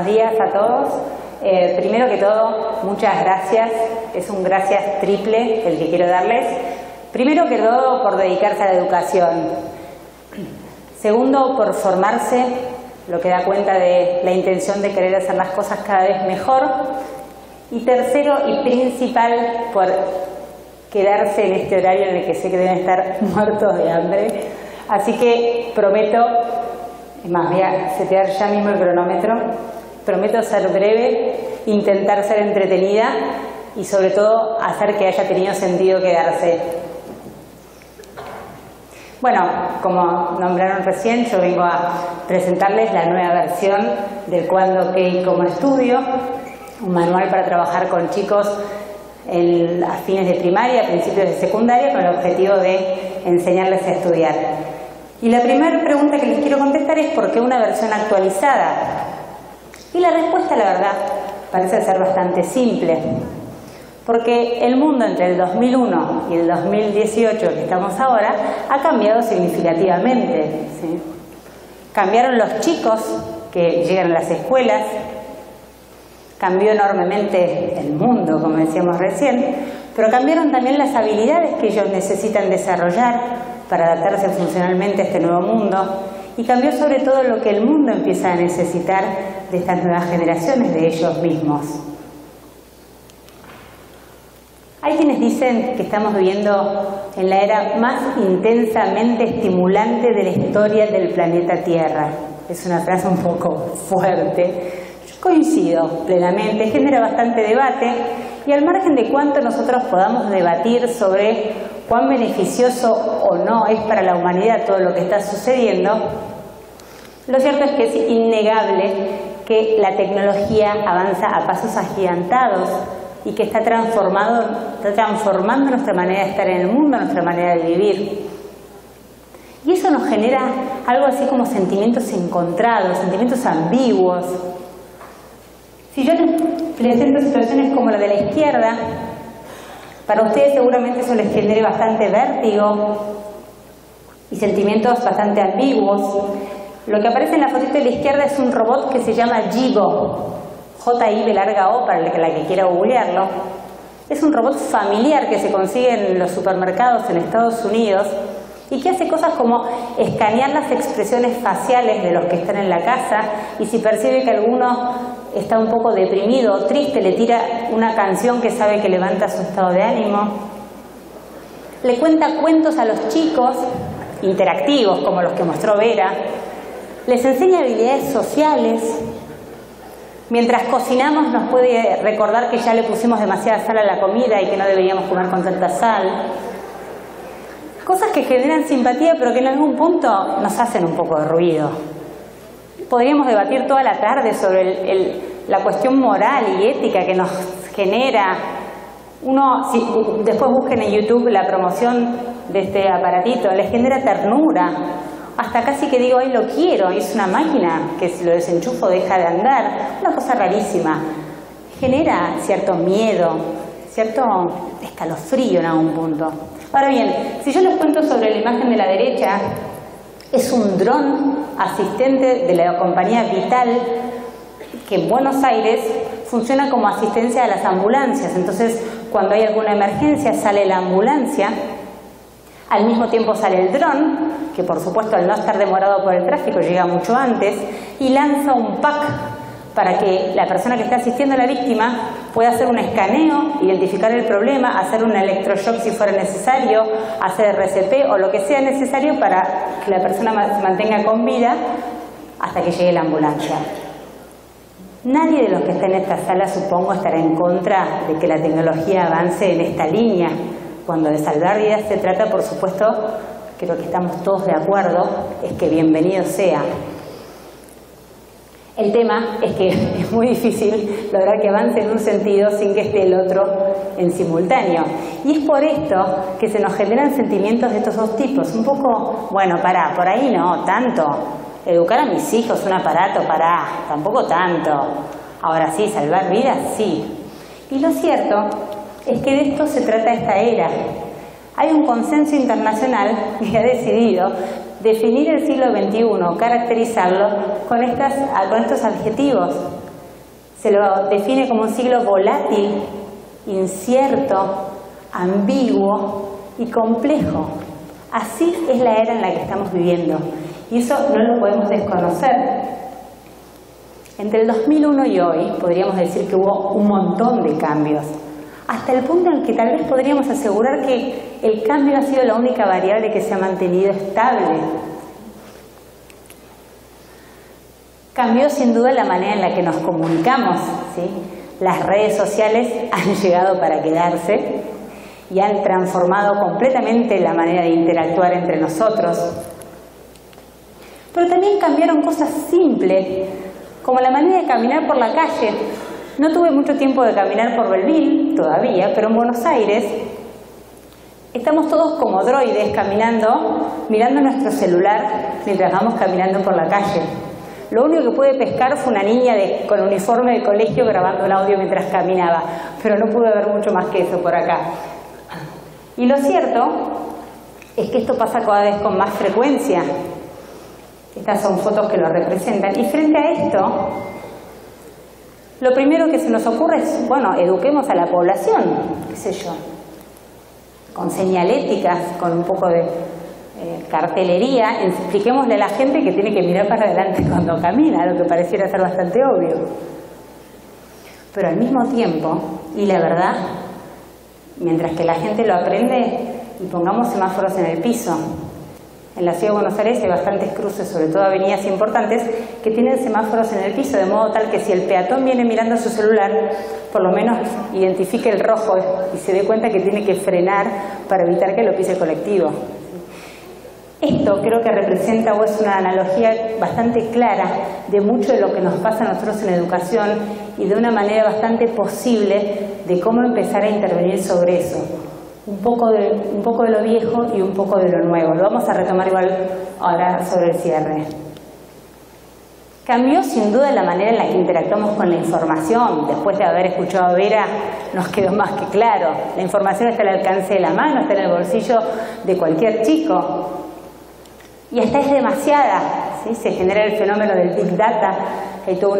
Buenos días a todos. Primero que todo, muchas gracias. Es un gracias triple el que quiero darles. Primero que todo, por dedicarse a la educación. Segundo, por formarse, lo que da cuenta de la intención de querer hacer las cosas cada vez mejor. Y tercero y principal, por quedarse en este horario en el que sé que deben estar muertos de hambre. Así que prometo, es más, voy a setear ya mismo el cronómetro, prometo ser breve, intentar ser entretenida y sobre todo hacer que haya tenido sentido quedarse. Bueno, como nombraron recién, yo vengo a presentarles la nueva versión del Cuándo, Qué y Cómo estudio, un manual para trabajar con chicos a fines de primaria, principios de secundaria, con el objetivo de enseñarles a estudiar. Y la primera pregunta que les quiero contestar es ¿por qué una versión actualizada? Y la respuesta, la verdad, parece ser bastante simple. Porque el mundo entre el 2001 y el 2018 que estamos ahora ha cambiado significativamente, ¿sí? Cambiaron los chicos que llegan a las escuelas, cambió enormemente el mundo, como decíamos recién, pero cambiaron también las habilidades que ellos necesitan desarrollar para adaptarse funcionalmente a este nuevo mundo, y cambió sobre todo lo que el mundo empieza a necesitar de estas nuevas generaciones, de ellos mismos. Hay quienes dicen que estamos viviendo en la era más intensamente estimulante de la historia del planeta Tierra. Es una frase un poco fuerte. Yo coincido plenamente, genera bastante debate, y al margen de cuánto nosotros podamos debatir sobre cuán beneficioso o no es para la humanidad todo lo que está sucediendo, lo cierto es que es innegable que la tecnología avanza a pasos agigantados y que está transformando nuestra manera de estar en el mundo, nuestra manera de vivir. Y eso nos genera algo así como sentimientos encontrados, sentimientos ambiguos. Si yo les presento situaciones como la de la izquierda, para ustedes seguramente eso les genere bastante vértigo y sentimientos bastante ambiguos. Lo que aparece en la fotito de la izquierda es un robot que se llama Jibo, J-I-B-O, para la que quiera googlearlo. Es un robot familiar que se consigue en los supermercados en Estados Unidos y que hace cosas como escanear las expresiones faciales de los que están en la casa, y si percibe que alguno está un poco deprimido o triste, le tira una canción que sabe que levanta su estado de ánimo. Le cuenta cuentos a los chicos, interactivos como los que mostró Vera. Les enseña habilidades sociales. Mientras cocinamos nos puede recordar que ya le pusimos demasiada sal a la comida y que no deberíamos comer con tanta sal. Cosas que generan simpatía, pero que en algún punto nos hacen un poco de ruido. Podríamos debatir toda la tarde sobre la cuestión moral y ética que nos genera. Después busquen en YouTube la promoción de este aparatito, les genera ternura. Hasta casi que digo, ay, lo quiero, y es una máquina que si lo desenchufo deja de andar. Una cosa rarísima. Genera cierto miedo, cierto escalofrío en algún punto. Ahora bien, si yo les cuento sobre la imagen de la derecha, es un dron asistente de la compañía Vital, que en Buenos Aires funciona como asistencia a las ambulancias. Entonces, cuando hay alguna emergencia, sale la ambulancia, al mismo tiempo sale el dron, que por supuesto al no estar demorado por el tráfico llega mucho antes, y lanza un pack para que la persona que está asistiendo a la víctima pueda hacer un escaneo, identificar el problema, hacer un electroshock si fuera necesario, hacer RCP o lo que sea necesario para que la persona se mantenga con vida hasta que llegue la ambulancia. Nadie de los que está en esta sala, supongo, estará en contra de que la tecnología avance en esta línea. Cuando de salvar vidas se trata, por supuesto, creo que estamos todos de acuerdo, es que bienvenido sea. El tema es que es muy difícil lograr que avance en un sentido sin que esté el otro en simultáneo. Y es por esto que se nos generan sentimientos de estos dos tipos. Un poco, bueno, pará, por ahí no, tanto. Educar a mis hijos, un aparato, pará, tampoco tanto. Ahora sí, salvar vidas, sí. Y lo cierto es que de esto se trata esta era. Hay un consenso internacional que ha decidido definir el siglo XXI, caracterizarlo con estos adjetivos: Se lo define como un siglo volátil, incierto, ambiguo y complejo. Así es la era en la que estamos viviendo y eso no lo podemos desconocer. Entre el 2001 y hoy podríamos decir que hubo un montón de cambios, hasta el punto en el que tal vez podríamos asegurar que el cambio ha sido la única variable que se ha mantenido estable. Cambió sin duda la manera en la que nos comunicamos, ¿sí? Las redes sociales han llegado para quedarse y han transformado completamente la manera de interactuar entre nosotros. Pero también cambiaron cosas simples, como la manera de caminar por la calle. No tuve mucho tiempo de caminar por Belleville todavía, pero en Buenos Aires estamos todos como droides caminando, mirando nuestro celular mientras vamos caminando por la calle. Lo único que pude pescar fue una niña con uniforme de colegio grabando un audio mientras caminaba, pero no pude ver mucho más que eso por acá. Y lo cierto es que esto pasa cada vez con más frecuencia. Estas son fotos que lo representan. Y frente a esto, lo primero que se nos ocurre es, bueno, eduquemos a la población, qué sé yo, con señaléticas, con un poco de cartelería, expliquémosle a la gente que tiene que mirar para adelante cuando camina, lo que pareciera ser bastante obvio. Pero al mismo tiempo, y la verdad, mientras que la gente lo aprende, y pongamos semáforos en el piso. En la ciudad de Buenos Aires hay bastantes cruces, sobre todo avenidas importantes, que tienen semáforos en el piso, de modo tal que si el peatón viene mirando su celular, por lo menos identifique el rojo y se dé cuenta que tiene que frenar para evitar que lo pise el colectivo. Esto creo que representa o es una analogía bastante clara de mucho de lo que nos pasa a nosotros en educación y de una manera bastante posible de cómo empezar a intervenir sobre eso. Un poco de lo viejo y un poco de lo nuevo. Lo vamos a retomar igual ahora sobre el cierre. Cambió sin duda la manera en la que interactuamos con la información. Después de haber escuchado a Vera, nos quedó más que claro. La información está al alcance de la mano, está en el bolsillo de cualquier chico. Y hasta es demasiada, ¿sí? Se genera el fenómeno del Big Data. Hay toda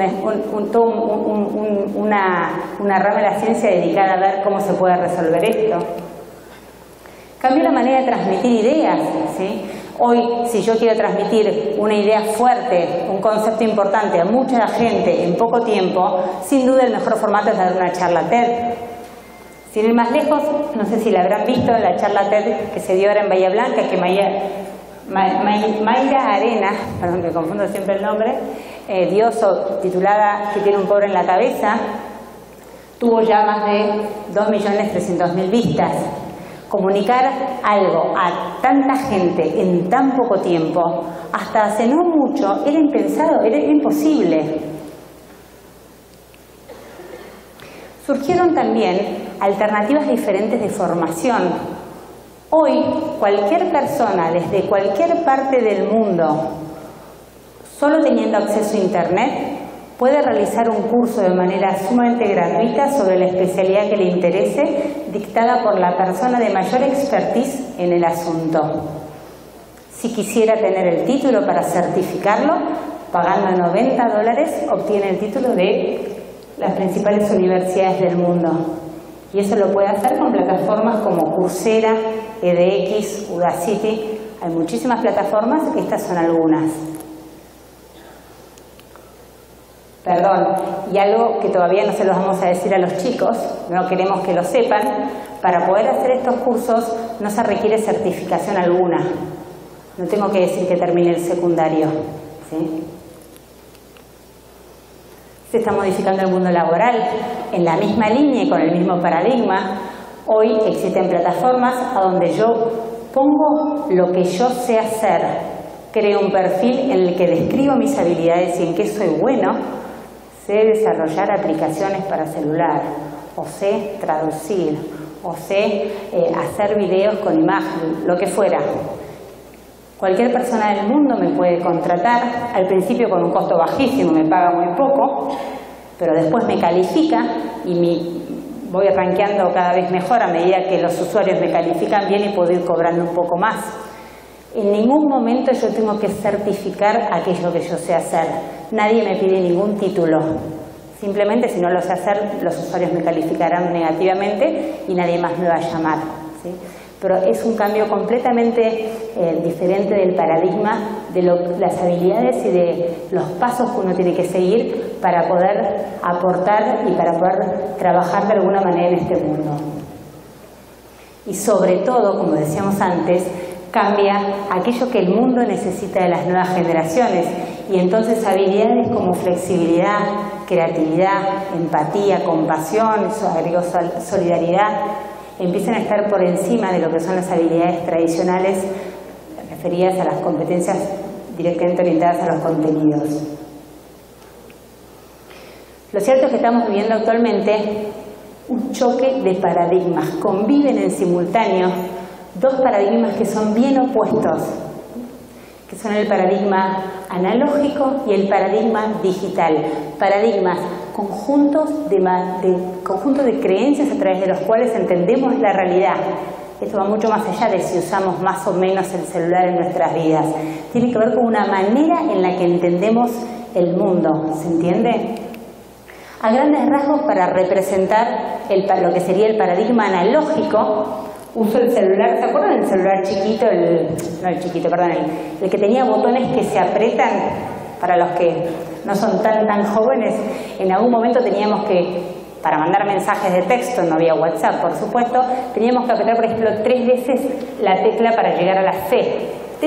una rama de la ciencia dedicada a ver cómo se puede resolver esto. Cambió la manera de transmitir ideas, ¿sí? Hoy, si yo quiero transmitir una idea fuerte, un concepto importante a mucha gente en poco tiempo, sin duda el mejor formato es dar una charla TED. Sin ir más lejos, no sé si la habrán visto, la charla TED que se dio ahora en Bahía Blanca, que Mayra Arena, perdón que confundo siempre el nombre, dio, titulada "Que tiene un pobre en la cabeza", tuvo ya más de 2.300.000 vistas. Comunicar algo a tanta gente en tan poco tiempo, hasta hace no mucho, era impensado, era imposible. Surgieron también alternativas diferentes de formación. Hoy, cualquier persona, desde cualquier parte del mundo, solo teniendo acceso a Internet, puede realizar un curso de manera sumamente gratuita sobre la especialidad que le interese, dictada por la persona de mayor expertise en el asunto. Si quisiera tener el título para certificarlo, pagando $90, obtiene el título de las principales universidades del mundo. Y eso lo puede hacer con plataformas como Coursera, edX, Udacity. Hay muchísimas plataformas, estas son algunas. Perdón, y algo que todavía no se los vamos a decir a los chicos, no queremos que lo sepan, para poder hacer estos cursos no se requiere certificación alguna. No tengo que decir que termine el secundario, ¿sí? Se está modificando el mundo laboral en la misma línea y con el mismo paradigma. Hoy existen plataformas a donde yo pongo lo que yo sé hacer, creo un perfil en el que describo mis habilidades y en qué soy bueno. Sé desarrollar aplicaciones para celular, o sé traducir, o sé hacer videos con imagen, lo que fuera. Cualquier persona del mundo me puede contratar, al principio con un costo bajísimo, me paga muy poco, pero después me califica y voy rankeando cada vez mejor a medida que los usuarios me califican bien y puedo ir cobrando un poco más. En ningún momento yo tengo que certificar aquello que yo sé hacer. Nadie me pide ningún título, Simplemente, si no lo sé hacer, los usuarios me calificarán negativamente y nadie más me va a llamar, ¿sí? Pero es un cambio completamente diferente del paradigma de las habilidades y de los pasos que uno tiene que seguir para poder aportar y para poder trabajar de alguna manera en este mundo. Y sobre todo, como decíamos antes, cambia aquello que el mundo necesita de las nuevas generaciones, y entonces habilidades como flexibilidad, creatividad, empatía, compasión, solidaridad, empiezan a estar por encima de lo que son las habilidades tradicionales referidas a las competencias directamente orientadas a los contenidos. Lo cierto es que estamos viviendo actualmente un choque de paradigmas. Conviven en simultáneo dos paradigmas que son bien opuestos, que son el paradigma analógico y el paradigma digital. Paradigmas conjuntos de creencias a través de los cuales entendemos la realidad. Esto va mucho más allá de si usamos más o menos el celular en nuestras vidas. Tiene que ver con una manera en la que entendemos el mundo. ¿Se entiende? A grandes rasgos, para representar lo que sería el paradigma analógico, uso el celular. ¿Se acuerdan del celular chiquito? El que tenía botones que se apretan. Para los que no son tan jóvenes, en algún momento teníamos que, para mandar mensajes de texto, no había WhatsApp, por supuesto, teníamos que apretar, por ejemplo, 3 veces la tecla para llegar a la C.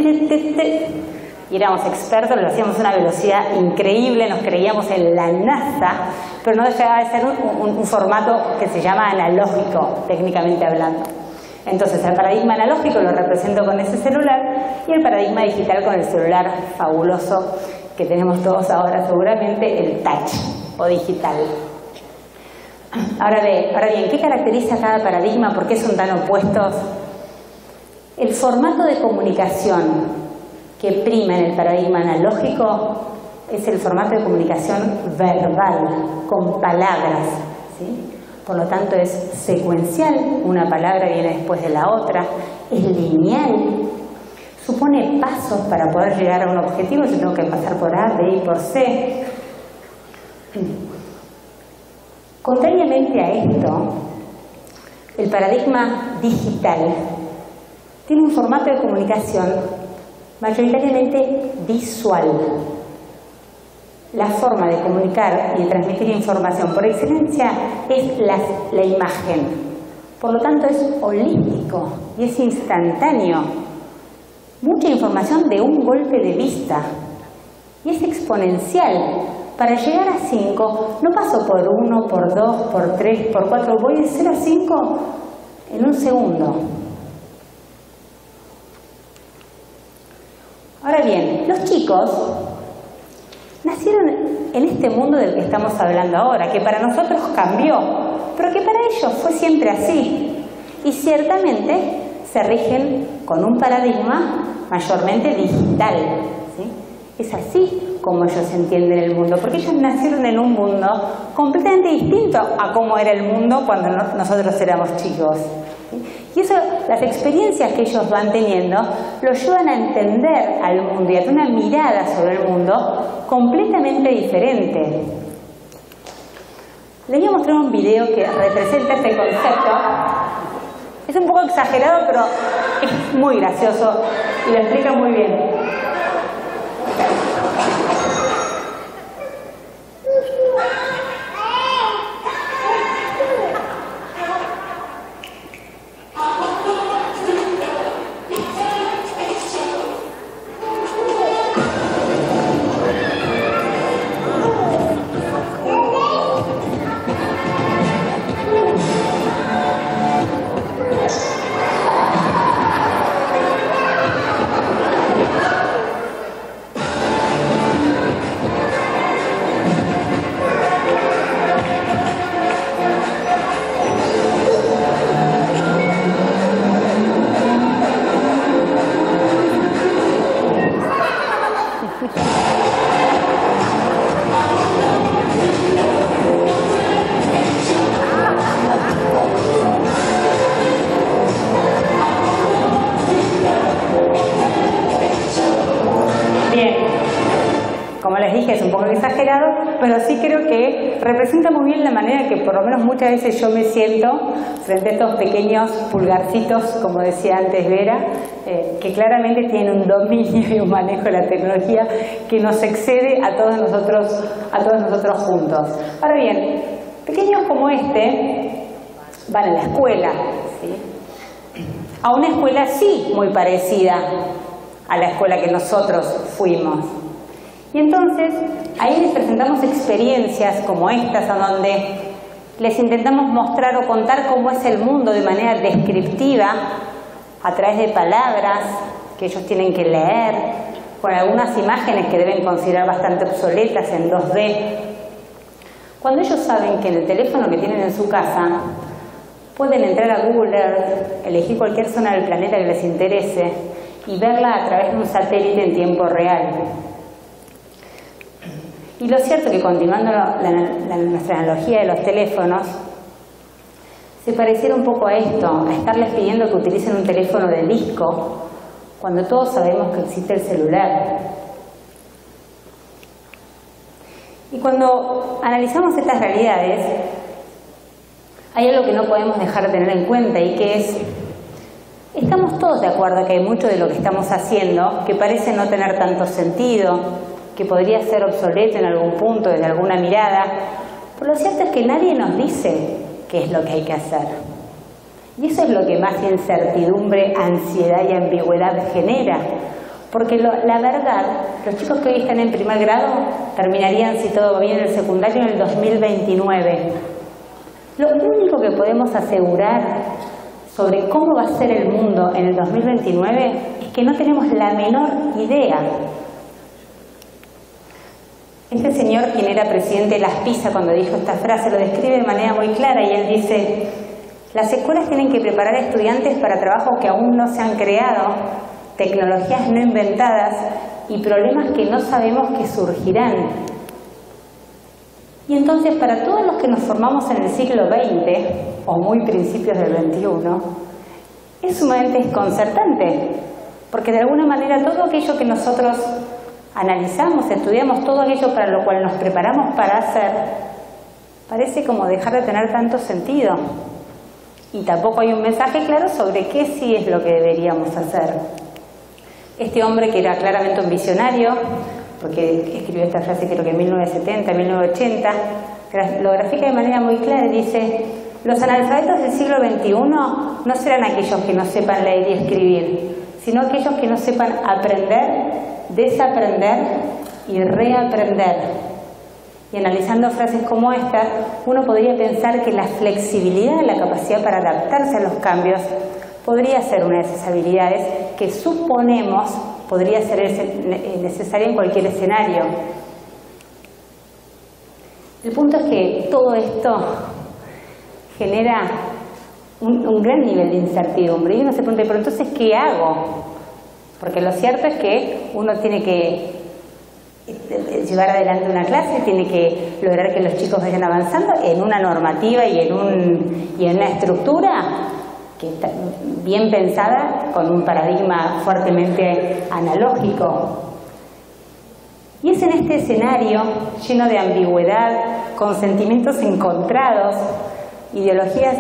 Y éramos expertos, lo hacíamos a una velocidad increíble, nos creíamos en la NASA, pero no dejaba de ser un formato que se llama analógico, técnicamente hablando. Entonces, el paradigma analógico lo represento con ese celular, y el paradigma digital con el celular fabuloso que tenemos todos ahora, seguramente, el touch o digital. Ahora bien, ¿qué caracteriza cada paradigma? ¿Por qué son tan opuestos? El formato de comunicación que prima en el paradigma analógico es el formato de comunicación verbal, con palabras, ¿sí? Por lo tanto, es secuencial, una palabra viene después de la otra, es lineal, supone pasos para poder llegar a un objetivo. Yo tengo que pasar por A, B y por C. Contrariamente a esto, el paradigma digital tiene un formato de comunicación mayoritariamente visual. La forma de comunicar y de transmitir información por excelencia es la imagen. Por lo tanto, es holístico y es instantáneo. Mucha información de un golpe de vista. Y es exponencial. Para llegar a 5, no paso por 1, por 2, por 3, por 4. Voy de 0 a 5 en un segundo. Ahora bien, los chicos nacieron en este mundo del que estamos hablando ahora, que para nosotros cambió, pero que para ellos fue siempre así. Y ciertamente se rigen con un paradigma mayormente digital, ¿sí? Es así como ellos entienden el mundo, porque ellos nacieron en un mundo completamente distinto a cómo era el mundo cuando nosotros éramos chicos, ¿sí? Y eso, las experiencias que ellos van teniendo, lo ayudan a entender al mundo y a tener una mirada sobre el mundo completamente diferente. Les voy a mostrar un video que representa este concepto. Es un poco exagerado, pero es muy gracioso y lo explica muy bien. pero sí creo que representa muy bien la manera que por lo menos muchas veces yo me siento frente a estos pequeños pulgarcitos, como decía antes Vera, que claramente tienen un dominio y un manejo de la tecnología que nos excede a todos nosotros juntos. Ahora bien, pequeños como este van a la escuela, ¿sí? A una escuela sí muy parecida a la escuela que nosotros fuimos. Y entonces ahí les presentamos experiencias como estas, a donde les intentamos mostrar o contar cómo es el mundo de manera descriptiva, a través de palabras que ellos tienen que leer, con algunas imágenes que deben considerar bastante obsoletas en 2D. Cuando ellos saben que en el teléfono que tienen en su casa pueden entrar a Google Earth, elegir cualquier zona del planeta que les interese y verla a través de un satélite en tiempo real. Y lo cierto es que, continuando nuestra analogía de los teléfonos, se pareciera un poco a esto, a estarles pidiendo que utilicen un teléfono de disco, cuando todos sabemos que existe el celular. Y cuando analizamos estas realidades, hay algo que no podemos dejar de tener en cuenta, y que es, estamos todos de acuerdo que hay mucho de lo que estamos haciendo que parece no tener tanto sentido, que podría ser obsoleto en algún punto, desde alguna mirada, pero lo cierto es que nadie nos dice qué es lo que hay que hacer. Y eso es lo que más incertidumbre, ansiedad y ambigüedad genera. Porque la verdad, los chicos que hoy están en primer grado terminarían, si todo va bien, el secundario en el 2029. Lo único que podemos asegurar sobre cómo va a ser el mundo en el 2029 es que no tenemos la menor idea. Este señor, quien era presidente de las PISA cuando dijo esta frase, lo describe de manera muy clara, y él dice: las escuelas tienen que preparar a estudiantes para trabajos que aún no se han creado, tecnologías no inventadas y problemas que no sabemos que surgirán. Y entonces, para todos los que nos formamos en el siglo XX, o muy principios del XXI, es sumamente desconcertante, porque de alguna manera todo aquello que nosotros analizamos, estudiamos, todo aquello para lo cual nos preparamos para hacer, parece como dejar de tener tanto sentido. Y tampoco hay un mensaje claro sobre qué sí es lo que deberíamos hacer. Este hombre, que era claramente un visionario, porque escribió esta frase creo que en 1970, 1980, lo grafica de manera muy clara y dice: los analfabetos del siglo XXI no serán aquellos que no sepan leer y escribir, sino aquellos que no sepan aprender, desaprender y reaprender. Y analizando frases como esta, uno podría pensar que la flexibilidad, la capacidad para adaptarse a los cambios, podría ser una de esas habilidades que suponemos podría ser necesaria en cualquier escenario. El punto es que todo esto genera un gran nivel de incertidumbre, y uno se pregunta: pero entonces, ¿qué hago? Porque lo cierto es que uno tiene que llevar adelante una clase, tiene que lograr que los chicos vayan avanzando en una normativa y en una estructura que está bien pensada, con un paradigma fuertemente analógico. Y es en este escenario lleno de ambigüedad, con sentimientos encontrados, ideologías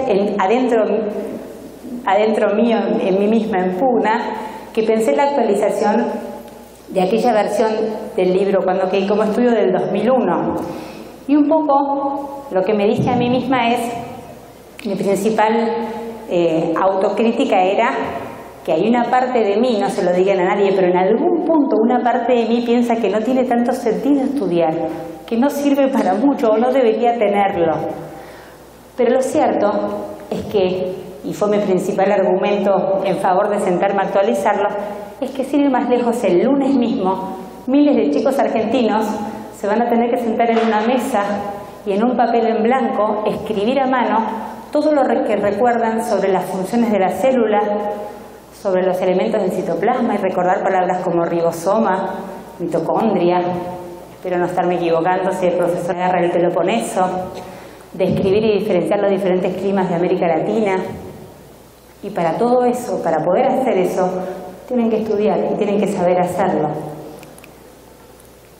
adentro mío, en mí misma, en pugna, que pensé la actualización de aquella versión del libro Cuando quedé como estudio del 2001. Y un poco lo que me dije a mí misma es, mi principal autocrítica era que hay una parte de mí, no se lo digan a nadie, pero en algún punto una parte de mí piensa que no tiene tanto sentido estudiar, que no sirve para mucho o no debería tenerlo. Pero lo cierto es que, y fue mi principal argumento en favor de sentarme a actualizarlo, es que, sin ir más lejos, el lunes mismo miles de chicos argentinos se van a tener que sentar en una mesa y en un papel en blanco escribir a mano todo lo que recuerdan sobre las funciones de la célula, sobre los elementos del citoplasma, y recordar palabras como ribosoma, mitocondria, espero no estarme equivocando si el profesor agarra el Peloponeso, describir y diferenciar los diferentes climas de América Latina. Y para todo eso, para poder hacer eso, tienen que estudiar y tienen que saber hacerlo.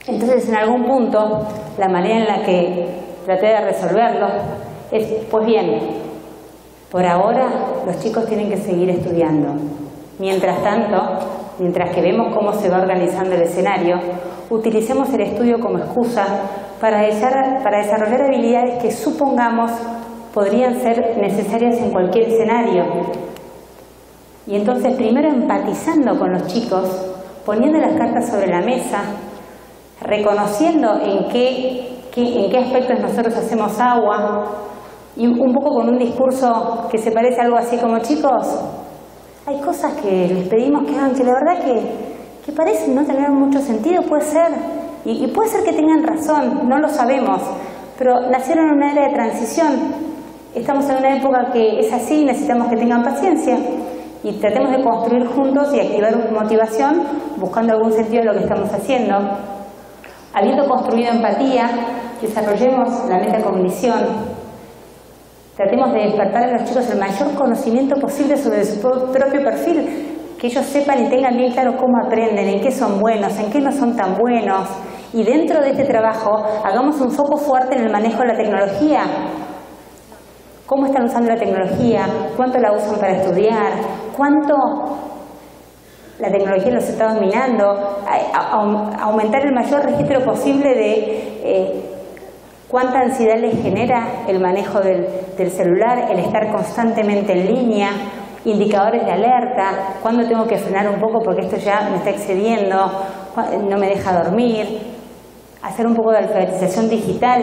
Entonces, en algún punto, la manera en la que traté de resolverlo es, pues bien, por ahora los chicos tienen que seguir estudiando. Mientras tanto, mientras que vemos cómo se va organizando el escenario, utilicemos el estudio como excusa para desarrollar habilidades que supongamos podrían ser necesarias en cualquier escenario. Y entonces, primero empatizando con los chicos, poniendo las cartas sobre la mesa, reconociendo en qué aspectos nosotros hacemos agua, y un poco con un discurso que se parece a algo así como: chicos, hay cosas que les pedimos que hagan que la verdad que parecen no tener mucho sentido, puede ser, y puede ser que tengan razón, no lo sabemos, pero nacieron en una era de transición. Estamos en una época que es así, necesitamos que tengan paciencia y tratemos de construir juntos y activar una motivación buscando algún sentido de lo que estamos haciendo. Habiendo construido empatía, desarrollemos la metacognición. Tratemos de despertar a los chicos el mayor conocimiento posible sobre su propio perfil, que ellos sepan y tengan bien claro cómo aprenden, en qué son buenos, en qué no son tan buenos. Y dentro de este trabajo, hagamos un foco fuerte en el manejo de la tecnología. ¿Cómo están usando la tecnología? ¿Cuánto la usan para estudiar? ¿Cuánto la tecnología los está dominando? Aumentar el mayor registro posible de cuánta ansiedad les genera el manejo del celular, el estar constantemente en línea, indicadores de alerta, cuándo tengo que frenar un poco porque esto ya me está excediendo, no me deja dormir, hacer un poco de alfabetización digital.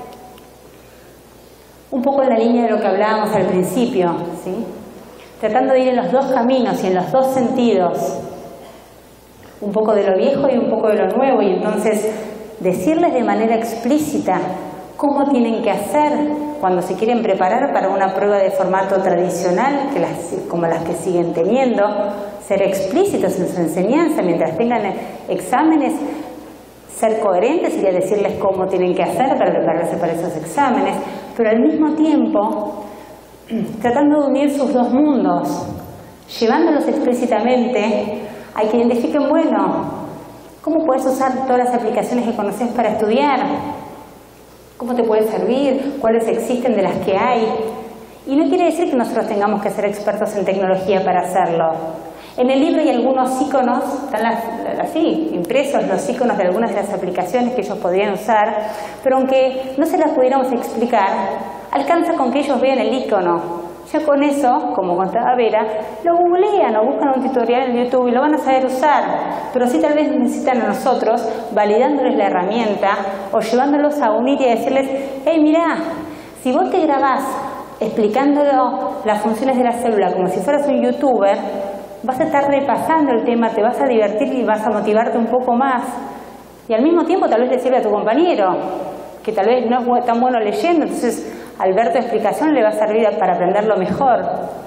Un poco en la línea de lo que hablábamos al principio, ¿sí? Tratando de ir en los dos caminos y en los dos sentidos, un poco de lo viejo y un poco de lo nuevo, y entonces decirles de manera explícita cómo tienen que hacer cuando se quieren preparar para una prueba de formato tradicional, como las que siguen teniendo, ser explícitos en su enseñanza mientras tengan exámenes. Ser coherentes sería decirles cómo tienen que hacer para prepararse para esos exámenes, pero al mismo tiempo tratando de unir sus dos mundos, llevándolos explícitamente a que identifiquen, bueno, ¿cómo puedes usar todas las aplicaciones que conoces para estudiar? ¿Cómo te puede servir? ¿Cuáles existen de las que hay? Y no quiere decir que nosotros tengamos que ser expertos en tecnología para hacerlo. En el libro hay algunos iconos, están así, impresos los iconos de algunas de las aplicaciones que ellos podrían usar, pero aunque no se las pudiéramos explicar, alcanza con que ellos vean el icono. Ya con eso, como contaba Vera, lo googlean o buscan un tutorial en YouTube y lo van a saber usar, pero sí tal vez necesitan a nosotros validándoles la herramienta o llevándolos a unir y a decirles: hey, mirá, si vos te grabás explicándolo las funciones de la célula como si fueras un youtuber, vas a estar repasando el tema, te vas a divertir y vas a motivarte un poco más. Y al mismo tiempo tal vez le sirve a tu compañero, que tal vez no es tan bueno leyendo, entonces al ver tu explicación le va a servir para aprenderlo mejor.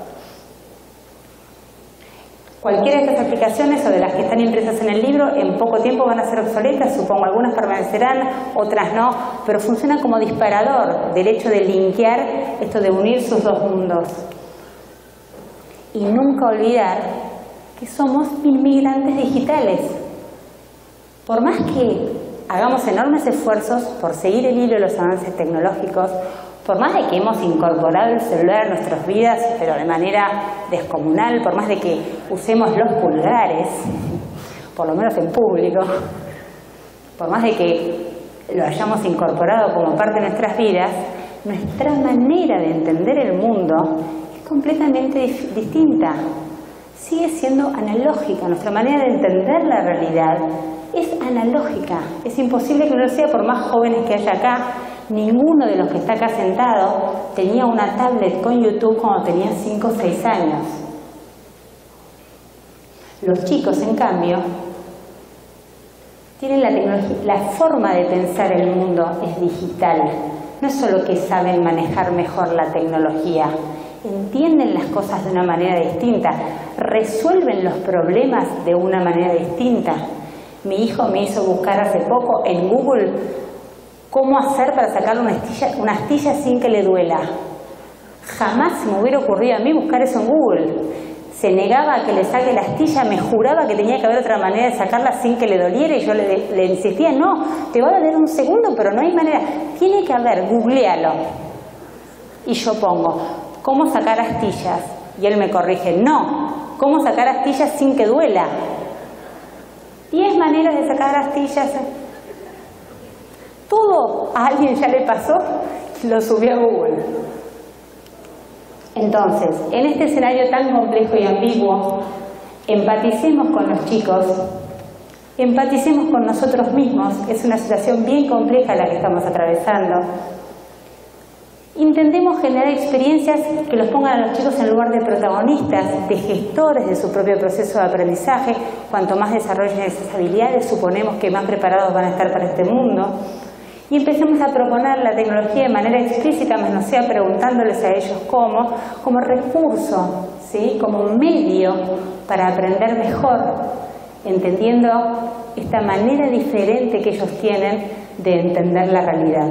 Cualquiera de estas aplicaciones o de las que están impresas en el libro en poco tiempo van a ser obsoletas, supongo. Algunas permanecerán, otras no, pero funcionan como disparador del hecho de linkear esto de unir sus dos mundos. Y nunca olvidar que somos inmigrantes digitales. Por más que hagamos enormes esfuerzos por seguir el hilo de los avances tecnológicos, por más de que hemos incorporado el celular a nuestras vidas, pero de manera descomunal, por más de que usemos los pulgares, por lo menos en público, por más de que lo hayamos incorporado como parte de nuestras vidas, nuestra manera de entender el mundo es completamente distinta. Sigue siendo analógica. Nuestra manera de entender la realidad es analógica. Es imposible que no lo sea, por más jóvenes que haya acá. Ninguno de los que está acá sentado tenía una tablet con YouTube cuando tenía 5 o 6 años. Los chicos, en cambio, tienen la tecnología, la forma de pensar el mundo es digital. No es solo que saben manejar mejor la tecnología, entienden las cosas de una manera distinta, resuelven los problemas de una manera distinta. Mi hijo me hizo buscar hace poco en Google cómo hacer para sacar una astilla sin que le duela. Jamás se me hubiera ocurrido a mí buscar eso en Google. se negaba a que le saque la astilla, me juraba que tenía que haber otra manera de sacarla sin que le doliera, y yo le insistía, no, te va a doler un segundo, pero no hay manera, tiene que haber, googlealo. Y yo pongo, ¿cómo sacar astillas? Y él me corrige, no, ¿cómo sacar astillas sin que duela? 10 maneras de sacar astillas. Todo a alguien ya le pasó, lo subió a Google. Entonces, en este escenario tan complejo y ambiguo, empaticemos con los chicos, empaticemos con nosotros mismos. Es una situación bien compleja la que estamos atravesando. Intentemos generar experiencias que los pongan a los chicos en lugar de protagonistas, de gestores de su propio proceso de aprendizaje. Cuanto más desarrollen esas habilidades, suponemos que más preparados van a estar para este mundo. Y empecemos a proponer la tecnología de manera explícita, más no sea preguntándoles a ellos cómo, como recurso, ¿sí? Como un medio para aprender mejor, entendiendo esta manera diferente que ellos tienen de entender la realidad.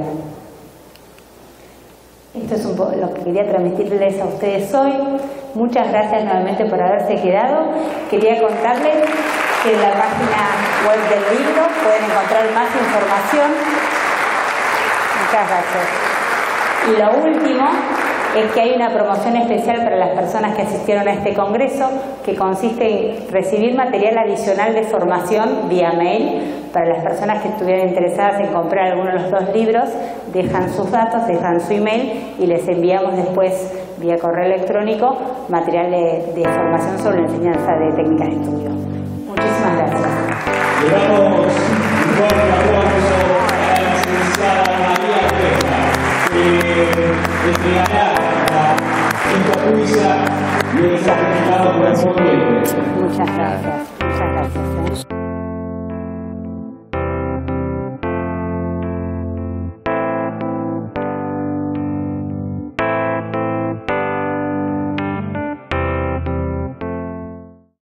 Esto es un poco lo que quería transmitirles a ustedes hoy. Muchas gracias nuevamente por haberse quedado. Quería contarles que en la página web del libro pueden encontrar más información. Muchas gracias. Y lo último es que hay una promoción especial para las personas que asistieron a este congreso, que consiste en recibir material adicional de formación vía mail. Para las personas que estuvieran interesadas en comprar alguno de los 2 libros, dejan sus datos, dejan su email y les enviamos después vía correo electrónico material de formación sobre la enseñanza de técnicas de estudio. Muchísimas gracias. Le damos un fuerte aplauso a la licenciada María Cuesta, que entregará esta juicia y el certificado correspondiente. Muchas gracias. Muchas gracias.